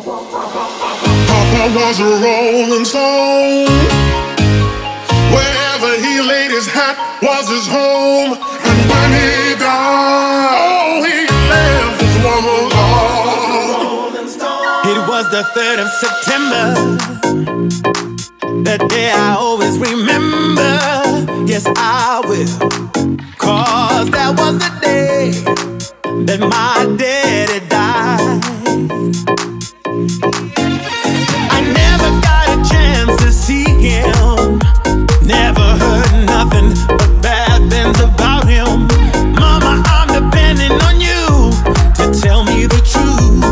Papa was a rolling stone. Wherever he laid his hat was his home. And when he died, all he left was one alone. It was the 3rd of September. That day I always remember. Yes, I will. 'Cause that was the day that my daddy died. I never got a chance to see him. Never heard nothing but bad things about him. Mama, I'm depending on you to tell me the truth.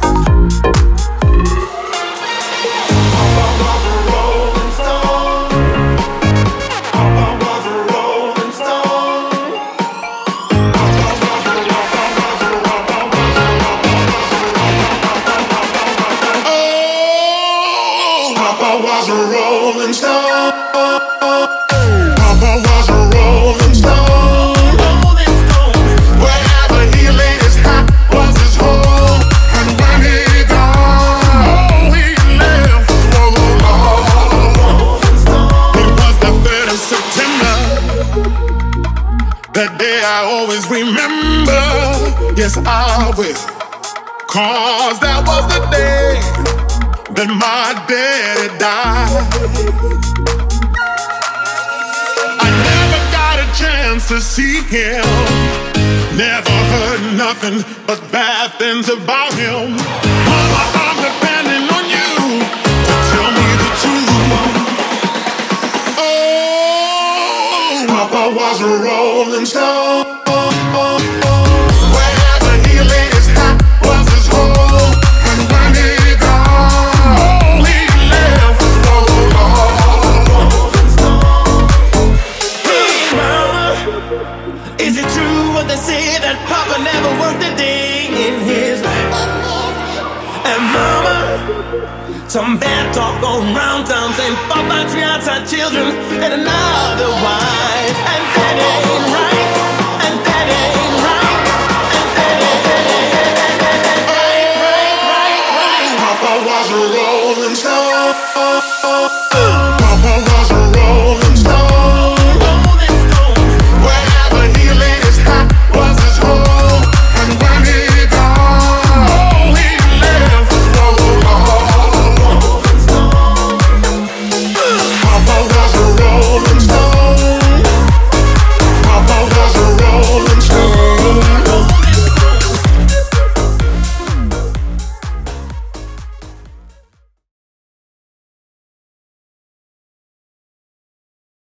Papa was a rolling stone. Papa was a rolling stone. Papa was a rolling stone. Papa was a rolling stone. Rolling stone. Wherever he laid his hat was his home. And when he died, all he left was alone. It was the 3rd of September. That day I always remember. Yes, I will. 'Cause that was the day that my daddy died. I never got a chance to see him. Never heard nothing but bad things about him. Mama, I'm depending on you to tell me the truth. Oh, Papa was a rolling stone. Wherever he laid his hat was his home. And when he died, all he left was one alone. Hey, mama, is it true what they say that Papa never worked a day in his life? And mama, some bad talk going round town saying Papa three outside children and another wife. And that ain't right. And that ain't right. And that ain't right. Papa was a rolling stone.